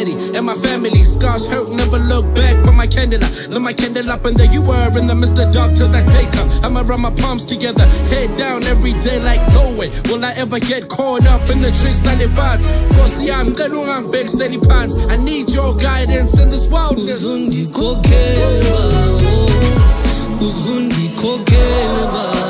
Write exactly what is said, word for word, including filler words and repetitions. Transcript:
society and my family. Scars hurt, never look back, but my candle up. Lit my candle up and there you were in the midst of dark till that day come. I'ma run my palms together, head down every day like no way will I ever get caught up in the tricks that they find. Cause yeah, I'm gonna run big steady pants. I need your guidance in this wildness. Ndikhokhele, ndikhokhele.